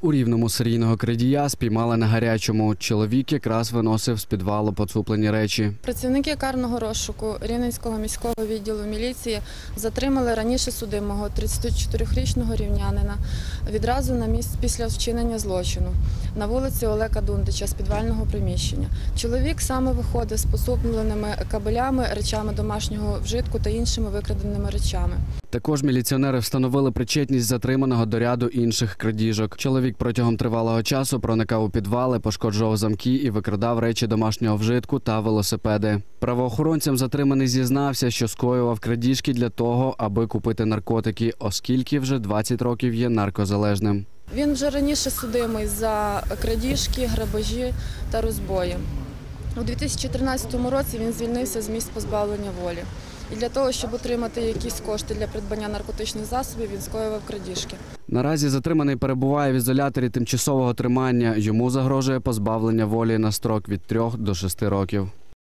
У Рівному серійного крадія спіймали на гарячому. Чоловік якраз виносив з підвалу поцуплені речі. Працівники карного розшуку Рівненського міського відділу міліції затримали раніше судимого 34-річного рівнянина відразу на місці після вчинення злочину на вулиці Олега Дундича з підвального приміщення. Чоловік саме виходив з поцупленими кабелями, речами домашнього вжитку та іншими викраденими речами. Також міліціонери встановили причетність затриманого до ряду інших крадіжок. Чоловік протягом тривалого часу проникав у підвали, пошкоджував замки і викрадав речі домашнього вжитку та велосипеди. Правоохоронцям затриманий зізнався, що скоював крадіжки для того, аби купити наркотики, оскільки вже 20 років є наркозалежним. Він вже раніше судимий за крадіжки, грабежі та розбої. У 2013 році він звільнився з місць позбавлення волі. І для того, щоб отримати якісь кошти для придбання наркотичних засобів, він скоював крадіжки. Наразі затриманий перебуває в ізоляторі тимчасового тримання. Йому загрожує позбавлення волі на строк від 3 до 6 років.